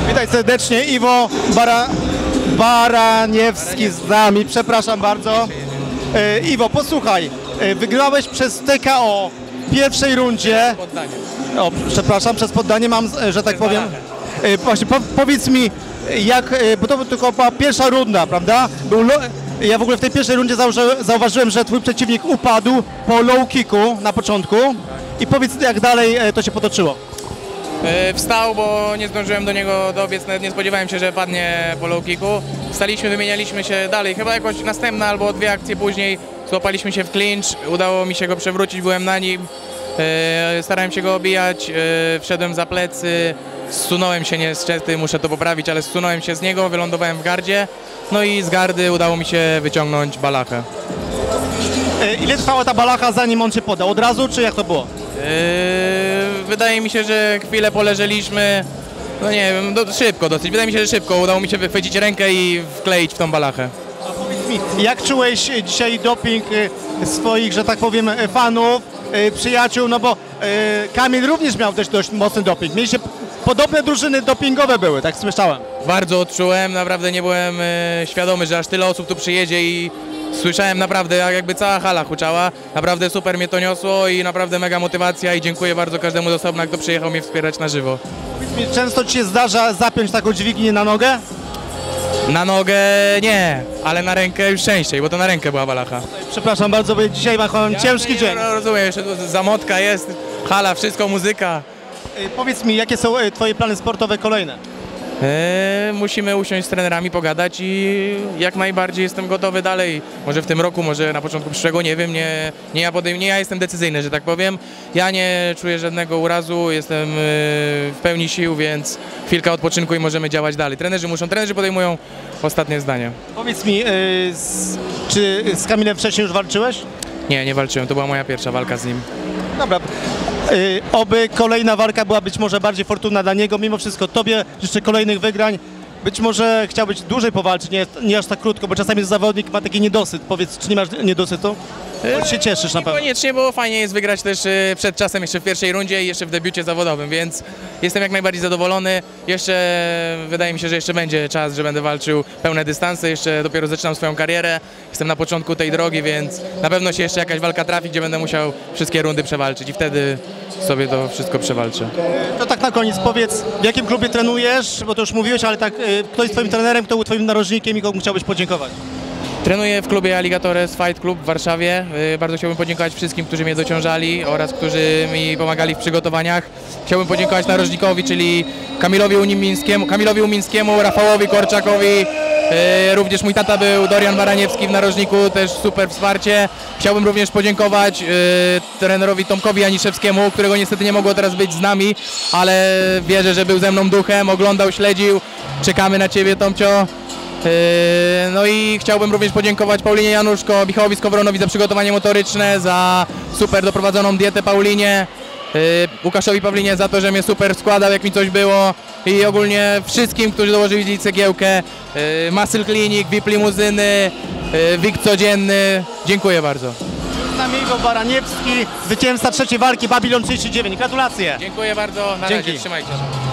Witaj serdecznie, Iwo Baraniewski z nami, przepraszam bardzo. Iwo, posłuchaj, wygrałeś przez TKO w pierwszej rundzie. O, przepraszam, przez poddanie mam, że tak powiem. Właśnie, powiedz mi, jak, bo to tylko była pierwsza runda, prawda? Ja w ogóle w tej pierwszej rundzie zauważyłem, że twój przeciwnik upadł po low kicku na początku. I powiedz, jak dalej to się potoczyło. Wstał, bo nie zdążyłem do niego dobiec, nawet nie spodziewałem się, że padnie po low kicku. Wstaliśmy, wymienialiśmy się dalej, chyba jakoś następna albo dwie akcje później złapaliśmy się w clinch, udało mi się go przewrócić, byłem na nim, starałem się go obijać, wszedłem za plecy, zsunąłem się niestety, muszę to poprawić, ale zsunąłem się z niego, wylądowałem w gardzie, no i z gardy udało mi się wyciągnąć balachę. Ile trwała ta balacha, zanim on się podał? Od razu, czy jak to było? Wydaje mi się, że chwilę poleżeliśmy, no nie wiem, szybko dosyć. Wydaje mi się, że szybko udało mi się wychwycić rękę i wkleić w tą balachę. A powiedz mi, jak czułeś dzisiaj doping swoich, że tak powiem, fanów, przyjaciół, no bo Kamil również miał też dość mocny doping. Mieliście podobne drużyny dopingowe były, tak słyszałem. Bardzo odczułem, naprawdę nie byłem świadomy, że aż tyle osób tu przyjedzie i słyszałem naprawdę, jakby cała hala huczała. Naprawdę super mnie to niosło i naprawdę mega motywacja i dziękuję bardzo każdemu z osobna, kto przyjechał mnie wspierać na żywo. Powiedz mi, często ci się zdarza zapiąć taką dźwignię na nogę? Na nogę nie, ale na rękę już częściej, bo to na rękę była balacha. Przepraszam bardzo, bo dzisiaj mam ciężki dzień. Rozumiem, jeszcze tu zamotka jest, hala, wszystko, muzyka. Powiedz mi, jakie są twoje plany sportowe kolejne? Musimy usiąść z trenerami, pogadać i jak najbardziej jestem gotowy dalej. Może w tym roku, może na początku przyszłego, nie wiem, nie ja jestem decyzyjny, że tak powiem. Ja nie czuję żadnego urazu, jestem w pełni sił, więc chwilka odpoczynku i możemy działać dalej. Trenerzy podejmują ostatnie zdanie. Powiedz mi, czy z Kamilem wcześniej już walczyłeś? Nie, nie walczyłem, to była moja pierwsza walka z nim. Dobra. Oby kolejna walka była być może bardziej fortunna dla niego. Mimo wszystko tobie życzę kolejnych wygrań. Być może chciałbyś dłużej powalczyć, nie aż tak krótko, bo czasami zawodnik ma taki niedosyt. Powiedz, czy nie masz niedosytu? Bo się cieszysz na pewno. Koniecznie, bo fajnie jest wygrać też przed czasem, jeszcze w pierwszej rundzie i jeszcze w debiucie zawodowym, więc jestem jak najbardziej zadowolony. Jeszcze wydaje mi się, że jeszcze będzie czas, że będę walczył pełne dystanse, jeszcze dopiero zaczynam swoją karierę. Jestem na początku tej drogi, więc na pewno się jeszcze jakaś walka trafi, gdzie będę musiał wszystkie rundy przewalczyć i wtedy sobie to wszystko przewalczę. To tak na koniec powiedz, w jakim klubie trenujesz, bo to już mówiłeś, ale tak, kto jest twoim trenerem, kto był twoim narożnikiem i komu chciałbyś podziękować? Trenuję w klubie Alligatores Fight Club w Warszawie. Bardzo chciałbym podziękować wszystkim, którzy mnie dociążali oraz którzy mi pomagali w przygotowaniach. Chciałbym podziękować narożnikowi, czyli Kamilowi Umińskiemu, Rafałowi Korczakowi. Również mój tata był Dorian Baraniewski w narożniku, też super wsparcie. Chciałbym również podziękować trenerowi Tomkowi Janiszewskiemu, którego niestety nie mogło teraz być z nami, ale wierzę, że był ze mną duchem, oglądał, śledził. Czekamy na Ciebie, Tomcio. No i chciałbym również podziękować Paulinie Januszko, Michałowi Skowronowi za przygotowanie motoryczne, za super doprowadzoną dietę Paulinie, Łukaszowi Pawlinie za to, że mnie super składał, jak mi coś było i ogólnie wszystkim, którzy dołożyli cegiełkę, Muscle Clinic, VIP limuzyny, WIG codzienny, dziękuję bardzo. Z nami Iwo Baraniewski, zwycięzca trzeciej walki Babylon 39. Gratulacje! Dziękuję bardzo, na razie, trzymajcie się.